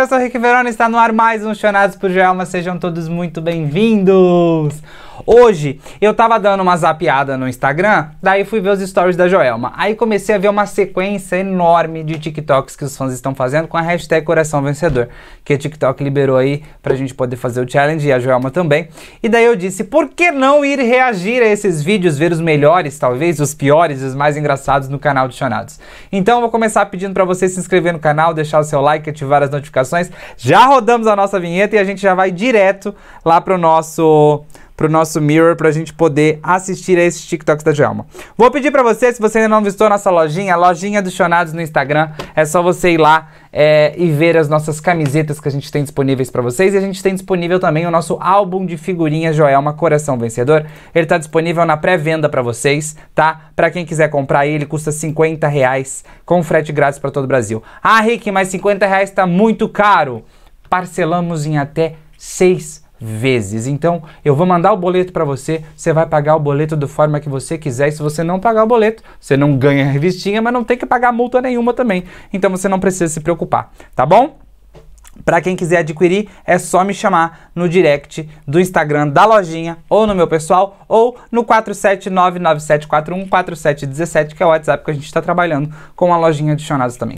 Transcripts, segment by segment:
eu sou o Rick Verona e está no ar mais um Chonados por Joelma. Sejam todos muito bem-vindos! Hoje eu tava dando uma zapeada no Instagram, daí fui ver os stories da Joelma. Aí comecei a ver uma sequência enorme de TikToks que os fãs estão fazendo com a hashtag Coração Vencedor, que a TikTok liberou aí pra gente poder fazer o challenge e a Joelma também. E daí eu disse, por que não ir reagir a esses vídeos, ver os melhores, talvez, os piores e os mais engraçados no canal de Chonados. Então eu vou começar pedindo pra você se inscrever no canal, deixar o seu like, ativar as notificações. Já rodamos a nossa vinheta e a gente já vai direto lá pro nosso Mirror pra gente poder assistir a esses TikToks da Joelma. Vou pedir pra você, se você ainda não visitou nossa lojinha, a lojinha dos Chonados no Instagram, é só você ir lá e ver as nossas camisetas que a gente tem disponíveis pra vocês. E a gente tem disponível também o nosso álbum de figurinhas Joelma Coração Vencedor. Ele tá disponível na pré-venda pra vocês, tá? Pra quem quiser comprar ele, custa R$50 com frete grátis pra todo o Brasil. Ah, Rick, mas R$50 tá muito caro. Parcelamos em até 6 vezes. Então, eu vou mandar o boleto para você, você vai pagar o boleto da forma que você quiser, e se você não pagar o boleto, você não ganha a revistinha, mas não tem que pagar multa nenhuma também. Então, você não precisa se preocupar, tá bom? Para quem quiser adquirir, é só me chamar no direct do Instagram da lojinha, ou no meu pessoal, ou no 47997414717, que é o WhatsApp que a gente está trabalhando com a lojinha de Chonados também.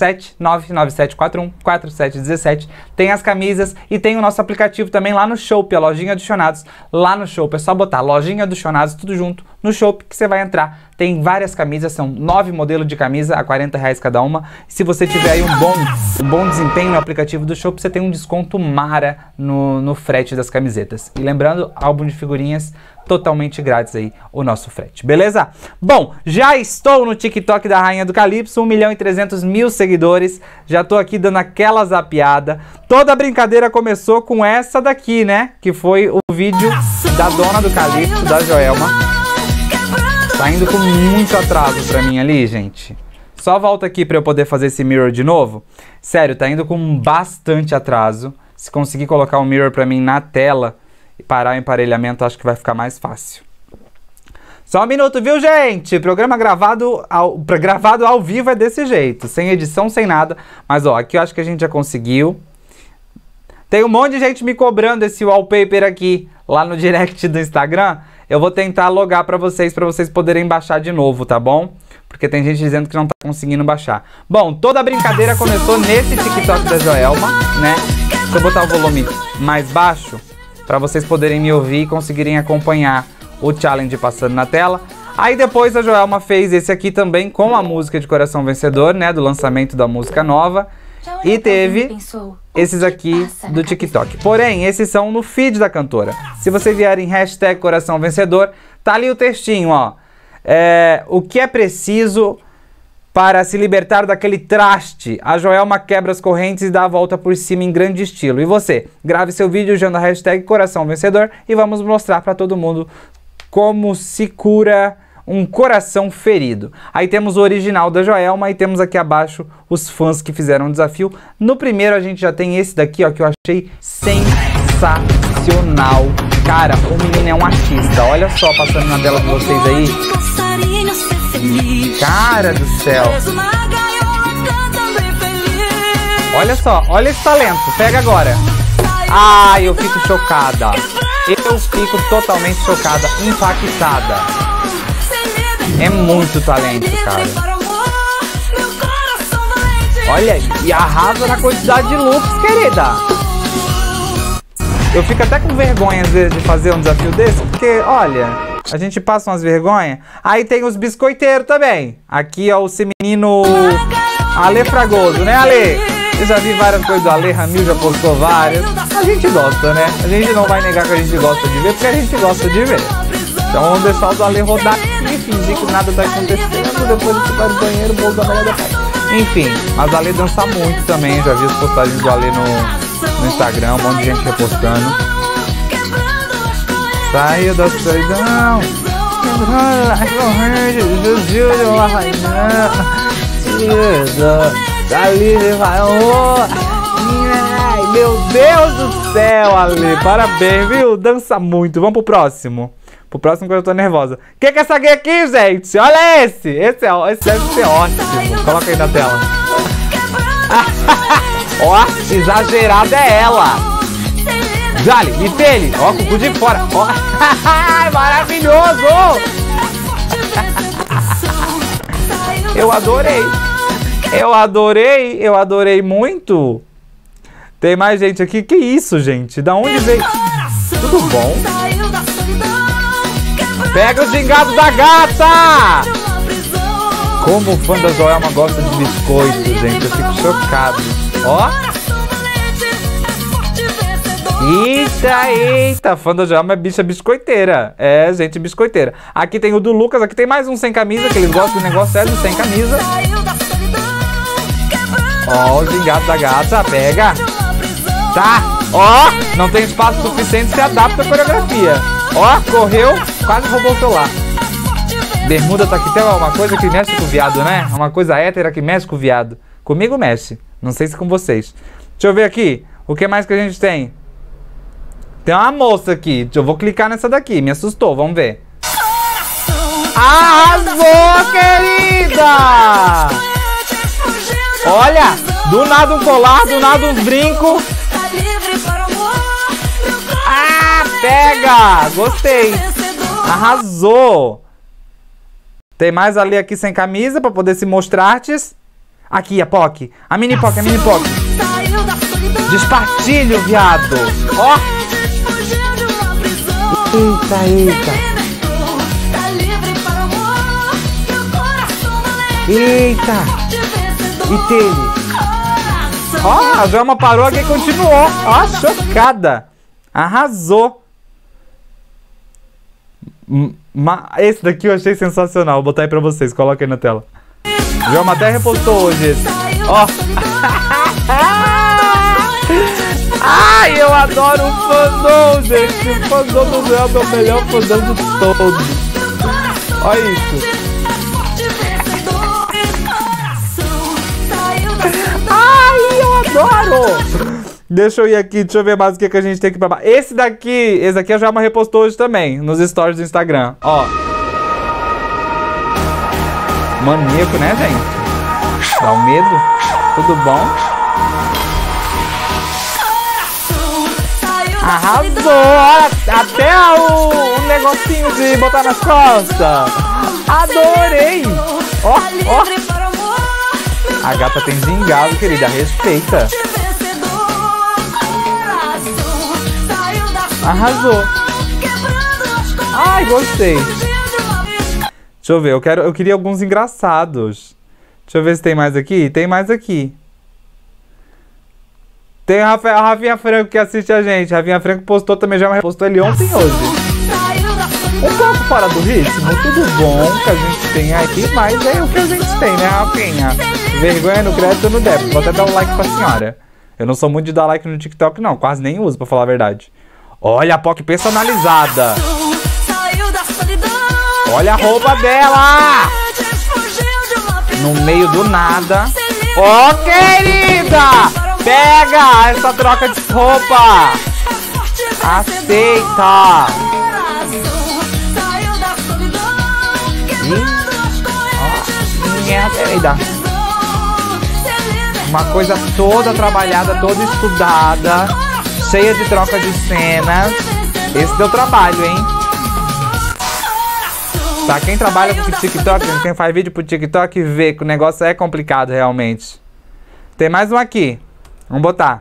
47997414717. Tem as camisas e tem o nosso aplicativo também lá no Shop, a lojinha de Chonados. Lá no Shop é só botar lojinha do Chonados, tudo junto, no Shop que você vai entrar. Tem várias camisas, são 9 modelos de camisa a R$40 cada uma. Se você tiver aí um bom desempenho no aplicativo do Shop, você tem um desconto mara no frete das camisetas. E lembrando, álbum de figurinhas totalmente grátis aí, o nosso frete, beleza? Bom, já estou no TikTok da Rainha do Calypso, 1.300.000 seguidores. Já tô aqui dando aquela zapeada. Toda a brincadeira começou com essa daqui, né? Que foi o vídeo da dona do Calypso, da Joelma. Tá indo com muito atraso pra mim ali, gente. Só volta aqui pra eu poder fazer esse mirror de novo. Sério, tá indo com bastante atraso. Se conseguir colocar o mirror pra mim na tela e parar o emparelhamento, acho que vai ficar mais fácil. Só um minuto, viu, gente? Programa gravado ao vivo é desse jeito. Sem edição, sem nada. Mas, ó, aqui eu acho que a gente já conseguiu. Tem um monte de gente me cobrando esse wallpaper aqui, lá no direct do Instagram. Eu vou tentar logar pra vocês poderem baixar de novo, tá bom? Porque tem gente dizendo que não tá conseguindo baixar. Bom, toda a brincadeira começou nesse TikTok da Joelma, né? Deixa eu botar o volume mais baixo pra vocês poderem me ouvir e conseguirem acompanhar o challenge passando na tela. Aí depois a Joelma fez esse aqui também com a música de Coração Vencedor, né? Do lançamento da música nova. E teve esses aqui do TikTok. Porém, esses são no feed da cantora. Se você vier em hashtag Coração Vencedor, tá ali o textinho, ó. O que é preciso para se libertar daquele traste? A Joelma quebra as correntes e dá a volta por cima em grande estilo. E você? Grave seu vídeo usando a hashtag Coração Vencedor e vamos mostrar para todo mundo como se cura um coração ferido. Aí temos o original da Joelma e temos aqui abaixo os fãs que fizeram o desafio. No primeiro a gente já tem esse daqui, ó, que eu achei sensacional. Cara, o menino é um artista. Olha só, passando na tela de vocês aí. Cara do céu. Olha só, olha esse talento. Pega agora. Ai, eu fico chocada. Eu fico totalmente chocada, impactada. É muito talento, cara. Olha, e arrasa na quantidade de loops, querida. Eu fico até com vergonha, às vezes, de fazer um desafio desse, porque, olha, a gente passa umas vergonhas. Aí tem os biscoiteiros também. Aqui, ó, o menino Ale Fragoso, né, Ale? Eu já vi várias coisas do Ale, Ramil já postou várias. A gente gosta, né? A gente não vai negar que a gente gosta de ver, porque a gente gosta de ver. Então vamos deixar o do Ale rodar e fingir que nada tá acontecendo. Depois a gente vai no banheiro, o bolo da Maria da Paz. Enfim, mas o Ale dança muito também. Já vi as postagens do Ale no Instagram, um monte de gente repostando. Saia da solidão. Meu Deus do céu, Ale. Parabéns, viu? Dança muito. Vamos pro próximo. Pro próximo que eu tô nervosa. Que é essa gay aqui, gente? Olha esse! Esse deve ser ótimo. Coloca aí na tela. Ó, exagerada é ela. Jale, e Pele, ó, com o cu de fora. Ó, maravilhoso. Eu adorei. Eu adorei muito. Tem mais gente aqui. Que isso, gente? Da onde veio? Tudo bom? Pega o gingado da gata! Como o fã da Joelma gosta de biscoito, gente. Eu fico chocado. Ó. Eita, fã da Joelma é bicha biscoiteira. É, gente biscoiteira. Aqui tem o do Lucas, aqui tem mais um sem camisa, que eles gostam do negócio sério, sem camisa. Ó, o gingado da gata, pega. Tá, ó, não tem espaço suficiente, se adapta à coreografia. Ó, correu, quase roubou o celular. Bermuda tá aqui, tem uma coisa que mexe com o viado, né? Uma coisa hétera que mexe com o viado. Comigo mexe, não sei se com vocês. Deixa eu ver aqui, o que mais que a gente tem? Tem uma moça aqui, eu vou clicar nessa daqui, me assustou, vamos ver. Arrasou, querida! Olha, do nada um colar, do nada uns brincos. Ah, pega! Gostei. Arrasou. Tem mais ali aqui sem camisa pra poder se mostrar-te. Aqui, a POC. A mini POC, a mini POC. Despartilho, viado. Ó. Eita. E teve. Ó, a Joelma parou aqui e continuou. Ó, chocada. Arrasou. Esse daqui eu achei sensacional. Vou botar aí pra vocês. Coloca aí na tela. Joelma até repostou hoje esse. Ó. Ai, eu adoro o fandom, gente. O fandom do Joelma é o melhor fandom de todos. Olha isso. Ai, eu adoro! Deixa eu ir aqui, deixa eu ver mais o que a gente tem aqui pra baixo. Esse daqui a Joelma repostou hoje também, nos stories do Instagram. Ó. Maníaco, né, gente? Dá um medo. Tudo bom? Arrasou! Olha, até o negocinho de botar nas costas. Adorei! Ó. A gata tem gingado, querida. Respeita. Arrasou. Ai, gostei. Deixa eu ver. Eu queria alguns engraçados. Deixa eu ver se tem mais aqui. Tem mais aqui. Tem a Rafinha Franco que assiste a gente. A Rafinha Franco postou também. Já postou ele ontem e hoje. Um pouco fora do ritmo. Tudo bom que a gente tem aqui. Mas é o que a gente tem, né, Rafinha? Vergonha no crédito no débito. Vou até dar um like pra senhora. Eu não sou muito de dar like no TikTok, não. Quase nem uso, pra falar a verdade. Olha a POC personalizada. Olha a roupa dela. No meio do nada. Ó, querida! Pega essa troca de roupa. Aceita. Minha querida. Uma coisa toda trabalhada, toda estudada, cheia de troca de cenas. Esse deu trabalho, hein? Pra quem trabalha com TikTok, quem faz vídeo pro TikTok, vê que o negócio é complicado realmente. Tem mais um aqui. Vamos botar.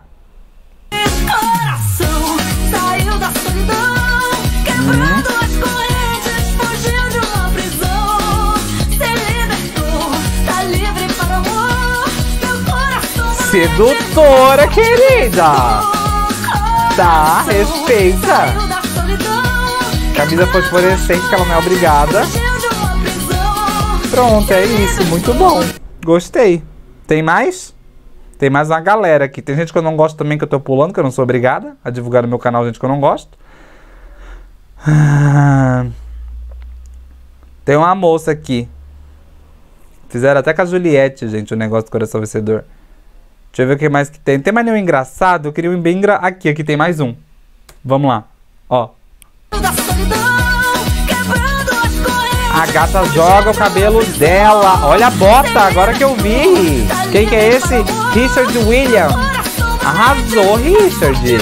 Sedutora, querida. Tá, respeita. Camisa fosforescente, que ela não é obrigada. Pronto, é isso. Muito bom. Gostei. Tem mais? Tem mais uma galera aqui. Tem gente que eu não gosto também, que eu tô pulando, que eu não sou obrigada a divulgar no meu canal gente que eu não gosto. Tem uma moça aqui. Fizeram até com a Juliette, gente, o negócio do coração vencedor. Deixa eu ver o que mais que tem. Tem mais nenhum engraçado? Eu queria um bem engraçado. Aqui tem mais um. Vamos lá. Ó. A gata joga o cabelo dela. Olha a bota, agora que eu vi. Quem que é esse? Richard Williams. Arrasou, Richard.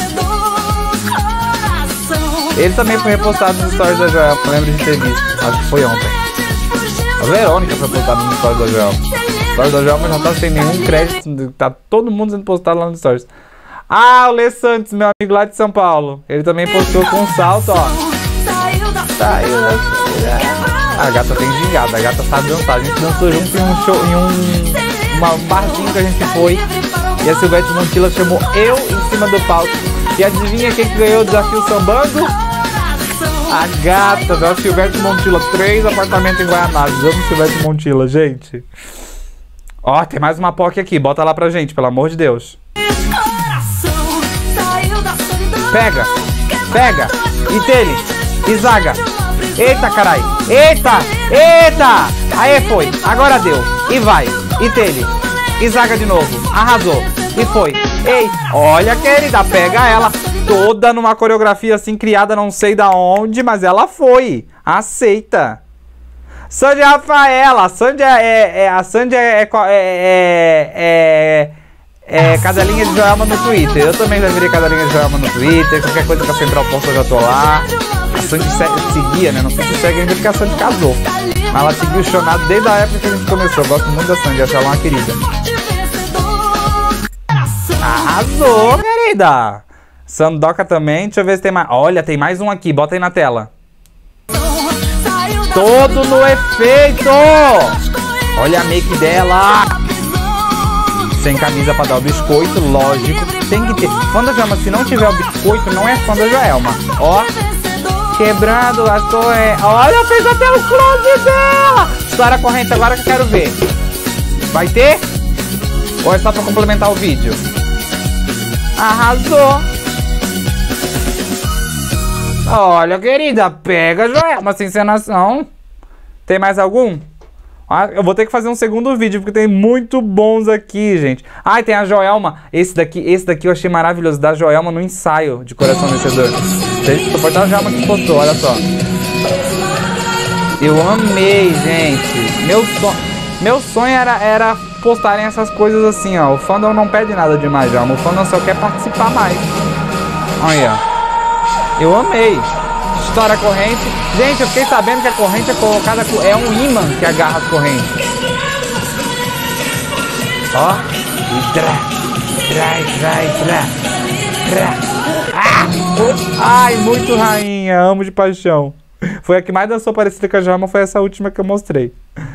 Ele também foi repostado nos stories da Joelma, não lembro de ter visto. Acho que foi ontem. A Verônica foi postada nos stories da Joelma. O stories da Joelma já tá sem nenhum crédito. Tá todo mundo sendo postado lá nos stories. Ah, o Lê Santos, meu amigo lá de São Paulo. Ele também postou com um salto, ó. Saiu da... A gata tem gingada, a gata sabe dançar. A gente dançou junto em um show, em um barzinho que a gente foi. E a Silvete Montilla chamou eu em cima do palco. E adivinha quem que ganhou o desafio sambando? A gata da Silvete Montilla. 3 apartamentos em Guaianazes. Amo Silvete Montilla, gente. Ó, tem mais uma POC aqui. Bota lá pra gente, pelo amor de Deus. Pega, pega. Itele, Izaga. Eita, carai. Eita, eita. Aê, foi. Agora deu. E vai. Itele, Izaga de novo. Arrasou. E foi. Ei, olha, querida, pega ela. Toda numa coreografia assim, criada não sei da onde, mas ela foi. Aceita. Sandia Rafaela. A Sandia é cadelinha de Joelma no Twitter. Eu também já virei cadelinha de Joelma no Twitter. Qualquer coisa que a Central posta eu já tô lá. A Sandy seguia, né? Não sei se segue ainda porque a Sandy casou. Mas ela seguiu o Chonado desde a época que a gente começou. Eu gosto muito da Sandy, acho ela uma querida. Arrasou, querida! Sandoca também, deixa eu ver se tem mais. Olha, tem mais um aqui, bota aí na tela. Todo no efeito! Olha a make dela! Sem camisa pra dar o biscoito, lógico. Tem que ter. Fã da Joelma, se não tiver o biscoito, não é fã da Joelma. Ó, quebrando as correntes. Olha, fez até o close dela! Estoura a corrente agora que eu quero ver. Vai ter? Ou é só pra complementar o vídeo? Arrasou! Olha, querida, pega, Joelma, essa encenação. Tem mais algum? Ah, eu vou ter que fazer um segundo vídeo, porque tem muito bons aqui, gente. Ah, e tem a Joelma. Esse daqui eu achei maravilhoso, da Joelma no ensaio de Coração Vencedor. Deixa eu botar a Joelma que postou, olha só. Eu amei, gente. Meu sonho era postarem essas coisas assim, ó. O fandom não pede nada demais, Joelma. O fandom só quer participar mais. Olha. Eu amei. Estoura a corrente. Gente, eu fiquei sabendo que a corrente é colocada... É um imã que agarra as correntes. Ó. E tra. Ai, muito rainha. Amo de paixão. Foi a que mais dançou parecida com a Joelma. Foi essa última que eu mostrei.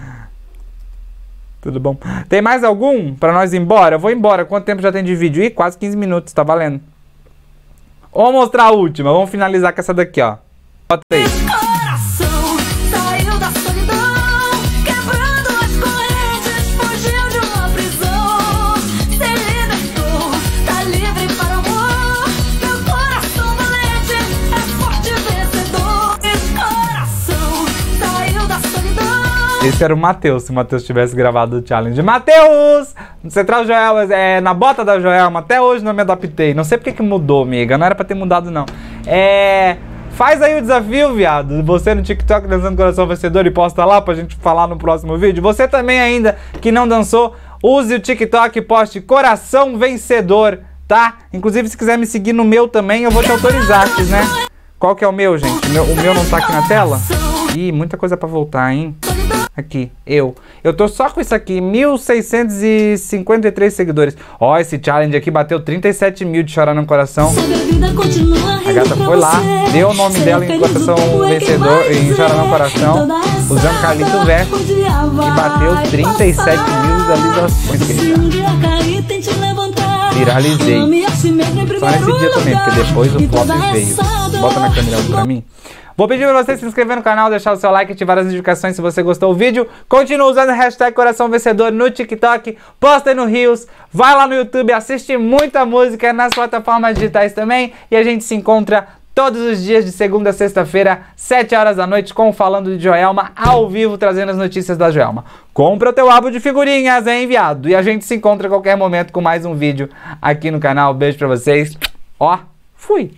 Tudo bom? Tem mais algum pra nós ir embora? Eu vou embora. Quanto tempo já tem de vídeo? Ih, quase 15 minutos. Tá valendo. Vamos mostrar a última. Vamos finalizar com essa daqui, ó. Bota aí. Coração saiu da solidão, quebrando as correntes, fugiu de uma prisão, se libertou, tá livre para o amor. Meu coração valente é forte vencedor. Coração saiu da solidão. Esse era o Matheus, se o Matheus tivesse gravado o challenge. Matheus! Central Joelma, na bota da Joelma. Até hoje não me adaptei. Não sei porque que mudou, amiga. Não era pra ter mudado, não. Faz aí o desafio, viado. Você no TikTok dançando Coração Vencedor e posta lá pra gente falar no próximo vídeo. Você também ainda que não dançou, use o TikTok e poste Coração Vencedor, tá? Inclusive, se quiser me seguir no meu também, eu vou te autorizar, né? Qual que é o meu, gente? O meu não tá aqui na tela? Ih, muita coisa pra voltar, hein? Aqui, eu tô só com isso aqui, 1.653 seguidores. Ó, esse challenge aqui bateu 37 mil de chorar no coração. A gata foi lá, deu o nome dela em Coração Vencedor, em Chorar no Coração, usando Carlito Verso, e bateu 37 mil visualizações, querida. Viralizei. Só nesse dia também, porque depois o flop veio. Bota na câmera pra mim. Vou pedir pra você se inscrever no canal, deixar o seu like, ativar as notificações se você gostou do vídeo. Continua usando a hashtag Coração Vencedor no TikTok, posta aí no Reels, vai lá no YouTube, assiste muita música nas plataformas digitais também. E a gente se encontra todos os dias de segunda a sexta-feira, 7 horas da noite, com o Falando de Joelma, ao vivo, trazendo as notícias da Joelma. Compra o teu álbum de figurinhas, é enviado. E a gente se encontra a qualquer momento com mais um vídeo aqui no canal. Beijo pra vocês. Ó, fui!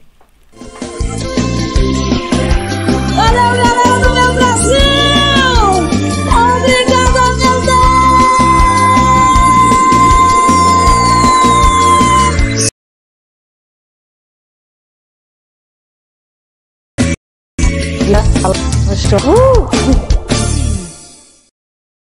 Valeu, galera do meu Brasil! Obrigada, meu Deus! no show.